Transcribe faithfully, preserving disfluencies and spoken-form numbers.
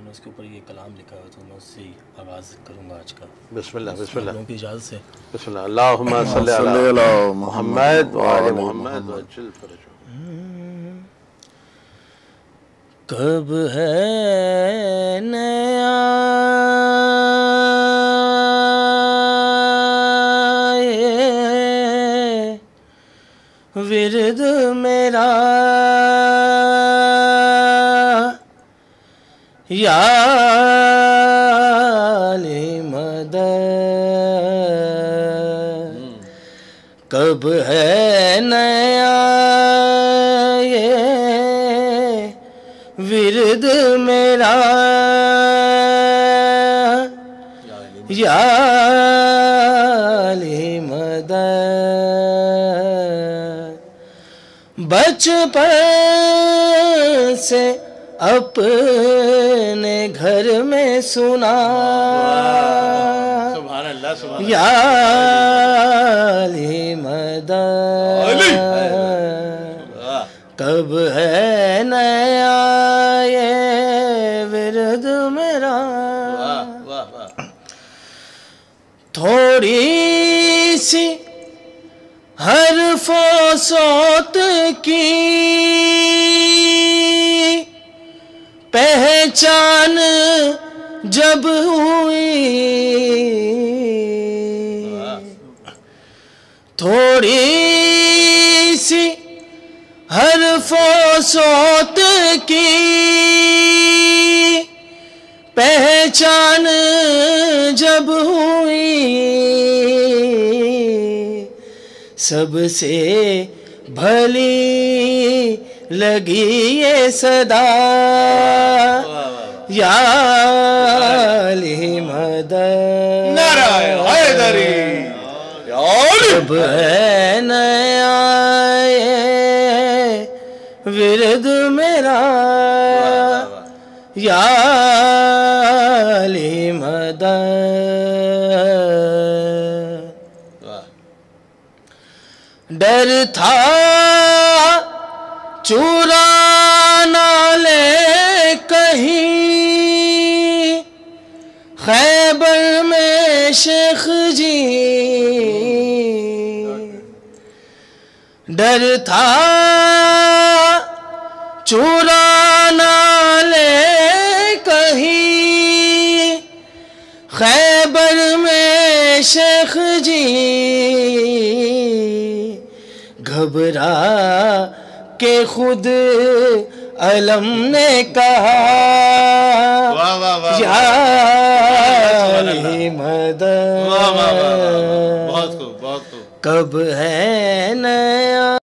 نے اس کے اوپر یہ کلام لکھا ہے تو میں اس سے آغاز کروں گا آج کا. بسم اللہ بسم اللہ کی اجازت سے. بسم اللہ. اللہم صلی علی محمد وآل محمد وعجل فرجہ. کب ہے نیا ورد میرا یا علی مدد. کب ہے نیا یہ ورد میرا یا علی مدد. بچپن سے اپنے گھر میں سنا یا علی مدد. کب ہے نیا یہ ورد میرا تھوڑی سی حرف و صوت کی پہچان جب ہوئی تھوڑی سی حرف و صوت کی پہچان جب ہوئی سب سے بھلی لگی یہ صدا یا علی مدد. نعرہ حیدری. کب ہے نیا یہ ورد میرا یا علی مدد. ڈر تھا چورا نہ لے کہیں خیبر میں شیخ جی. ڈر تھا چورا نہ لے کہیں خیبر میں شیخ جی. گھبرا کہ خود علم نے کہا یا علی مدد. کب ہے نیا